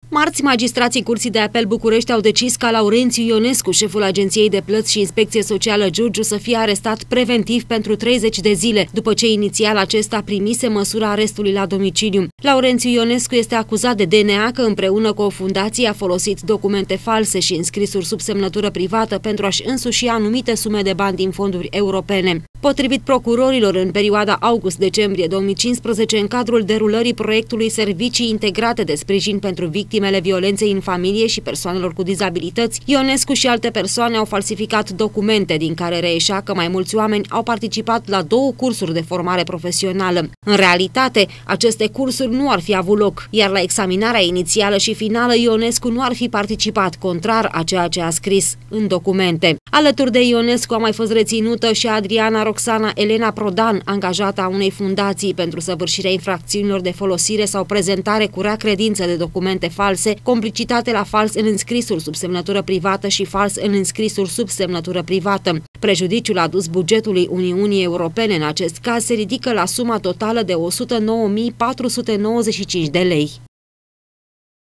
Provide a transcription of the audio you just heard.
Marți, magistrații Curții de Apel București au decis ca Laurențiu Ionescu, șeful Agenției de Plăți și Inspecție Socială Giurgiu, să fie arestat preventiv pentru 30 de zile, după ce inițial acesta primise măsura arestului la domiciliu. Laurențiu Ionescu este acuzat de DNA că împreună cu o fundație a folosit documente false și înscrisuri sub semnătură privată pentru a-și însuși anumite sume de bani din fonduri europene. Potrivit procurorilor, în perioada august-decembrie 2015, în cadrul derulării proiectului Servicii Integrate de Sprijin pentru Victimele Violenței în Familie și Persoanelor cu Dizabilități, Ionescu și alte persoane au falsificat documente, din care reieșea că mai mulți oameni au participat la 2 cursuri de formare profesională. În realitate, aceste cursuri nu ar fi avut loc, iar la examinarea inițială și finală Ionescu nu ar fi participat, contrar a ceea ce a scris în documente. Alături de Ionescu a mai fost reținută și Adriana Roxana Elena Prodan, angajată a unei fundații pentru săvârșirea infracțiunilor de folosire sau prezentare cu rea credință de documente false, complicitate la fals în înscrisuri sub semnătură privată și fals în înscrisuri sub semnătură privată. Prejudiciul adus bugetului Uniunii Europene în acest caz se ridică la suma totală de 109.495 de lei.